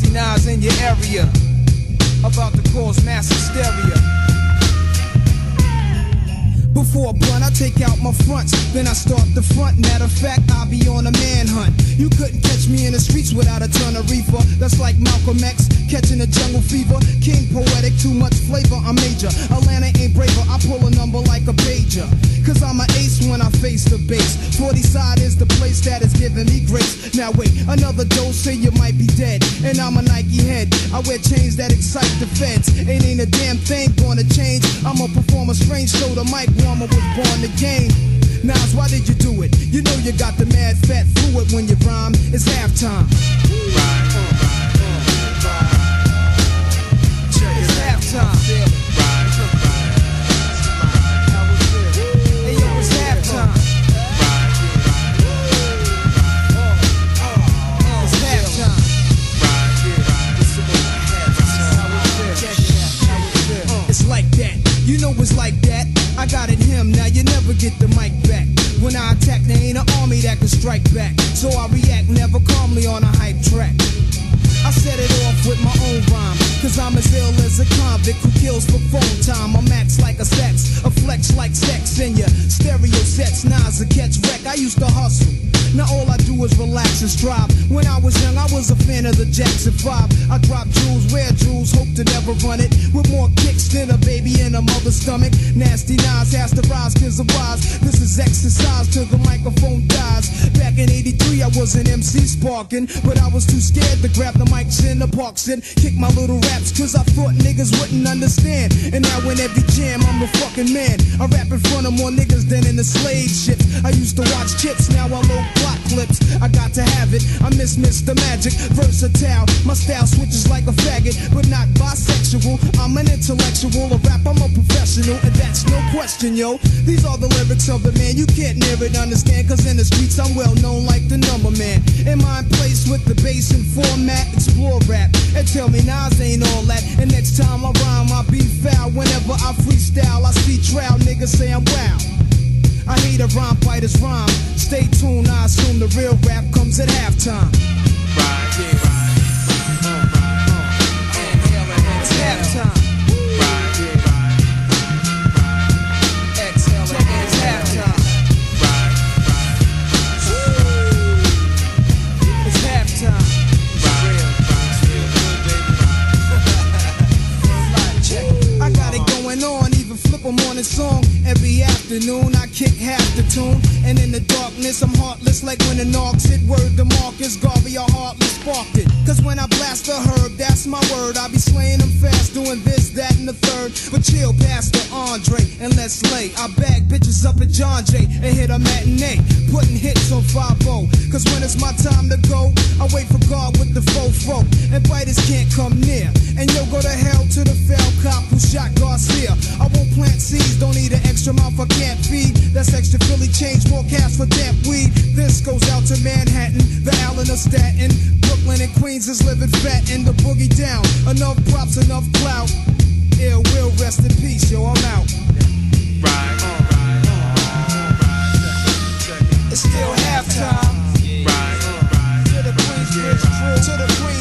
nasty knives in your area, about to cause mass hysteria. Before a blunt, I take out my fronts, then I start the front. Matter of fact, I'll be on a manhunt. You couldn't catch me in the streets without a ton of reefer. That's like Malcolm X catching a jungle fever. King poetic, too much flavor, I'm major. Atlanta ain't braver, I pull a number like a pager. Cause I'm an ace when I face the base. 40 side is the place that is giving me grace. Now wait, another dose, say you might be dead. And I'm a Nike head, I wear chains that excite the feds. It ain't a damn thing gonna change. I'ma perform a strange show, the mic warmer was born to game. Nas, why did you do it? You know you got the mad fat fluid when you rhyme. It's halftime. Check it, it's halftime. Hey yo, it's halftime. It's halftime. It's like that. You know it's like that. I got it him, now you never get the mic back. When I attack, there ain't an army that can strike back. So I react never calmly on a hype track. I set it off with my own rhyme, cause I'm as ill as a convict who kills for phone time. I'm max like a sex, a flex like sex in your stereo sets. Nas a catch wreck, I used to hustle. Now all I do is relax and strive. When I was young, I was a fan of the Jackson 5. I drop jewels, wear jewels, hope to never run it. With more kicks than a baby in a mother's stomach. Nasty Nas has to rise, kids are wise. This is exercise till the microphone dies. Back in 83, I was an MC sparking, but I was too scared to grab the mics in the parks and kick my little raps, cause I thought niggas wouldn't understand. And now in every jam, I'm the fucking man. I rap in front of more niggas than in the slave ships. I used to watch Chips, now I load plot clips. I got to have it, I miss Mr. Magic. Versatile, my style switches like a faggot, but not bisexual. I'm an intellectual, a rap, I'm a professional, and that's no question, yo. These are the lyrics of the man, you can't near it understand, cause in the streets I'm well known like the number man. In my place with the bass and format, explore rap, and tell me Nas ain't all that. And next time I rhyme, I be foul. Whenever I freestyle, I see trial, niggas say I'm wow. I hate a rhyme fighter's rhyme. Stay tuned, I assume the real rap comes at halftime. Right, yeah. It's halftime. Right, yeah. Exhale, it's halftime. Right, it's halftime. I got it going on, even flip a morning song. Every afternoon I kick half the tune, and in the darkness I'm heartless like when the knocks hit. Word to Marcus Garvey, I heartless sparked it. Cause when I blast a herb, that's my word. I be slaying them fast, doing this, that, and the third. But chill, Pastor Andre, and let's lay. I bag bitches up at John Jay and hit a matinee, putting hits on 5-0. Cause when it's my time to go, I wait for God with the fofo, and fighters can't come near. And yo, go to hell to the fell cop who shot Garcia. I won't plant seeds, don't need an extra mouth I can't feed. That's extra Philly change, more cash for damp weed. This goes out to Manhattan, the Allen of Staten. Brooklyn and Queens is living fat in the boogie down. Enough props, enough clout. Ill will, rest in peace, yo, I'm out. Right. It's still halftime. Right. To the Queensbridge crew, to the Queens.